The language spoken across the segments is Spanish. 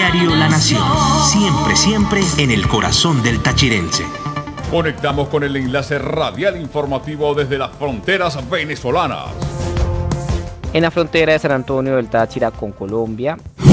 Diario La Nación. Siempre, siempre en el corazón del tachirense. Conectamos con el enlace radial informativo desde las fronteras venezolanas. En la frontera de San Antonio del Táchira con Colombia,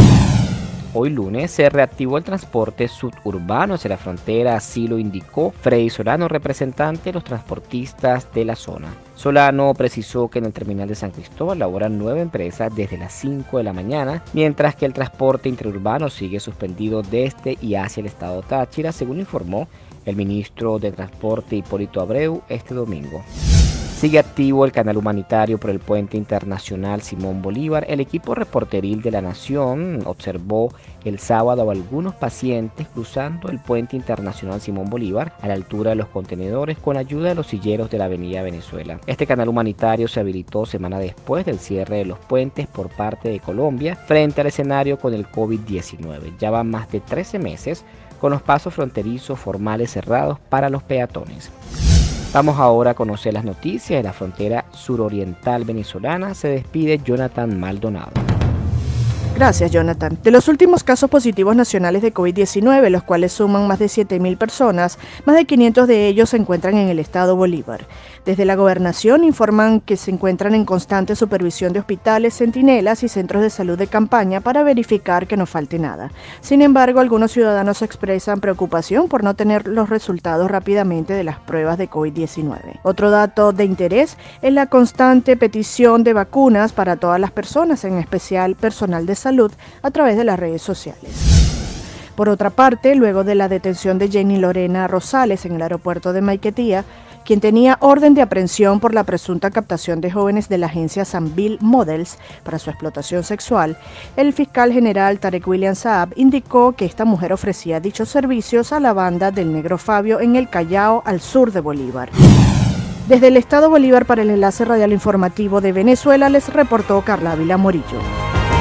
hoy lunes se reactivó el transporte suburbano hacia la frontera, así lo indicó Freddy Solano, representante de los transportistas de la zona. Solano precisó que en el terminal de San Cristóbal laboran 9 empresas desde las 5 de la mañana, mientras que el transporte interurbano sigue suspendido desde y hacia el estado Táchira, según informó el ministro de Transporte Hipólito Abreu este domingo. Sigue activo el canal humanitario por el puente internacional Simón Bolívar. El equipo reporteril de La Nación observó el sábado a algunos pacientes cruzando el puente internacional Simón Bolívar a la altura de los contenedores con ayuda de los silleros de la avenida Venezuela. Este canal humanitario se habilitó semana después del cierre de los puentes por parte de Colombia frente al escenario con el COVID-19. Ya van más de 13 meses con los pasos fronterizos formales cerrados para los peatones. Vamos ahora a conocer las noticias de la frontera suroriental venezolana. Se despide Jonathan Maldonado. Gracias, Jonathan. De los últimos casos positivos nacionales de COVID-19, los cuales suman más de 7.000 personas, más de 500 de ellos se encuentran en el estado Bolívar. Desde la gobernación informan que se encuentran en constante supervisión de hospitales, centinelas y centros de salud de campaña para verificar que no falte nada. Sin embargo, algunos ciudadanos expresan preocupación por no tener los resultados rápidamente de las pruebas de COVID-19. Otro dato de interés es la constante petición de vacunas para todas las personas, en especial personal de salud, a través de las redes sociales. Por otra parte, luego de la detención de Jenny Lorena Rosales en el aeropuerto de Maiquetía, quien tenía orden de aprehensión por la presunta captación de jóvenes de la agencia Sanville Models para su explotación sexual, el fiscal general Tarek William Saab indicó que esta mujer ofrecía dichos servicios a la banda del Negro Fabio en el Callao, al sur de Bolívar. Desde el estado Bolívar, para el enlace radial informativo de Venezuela, les reportó Carla Ávila Morillo.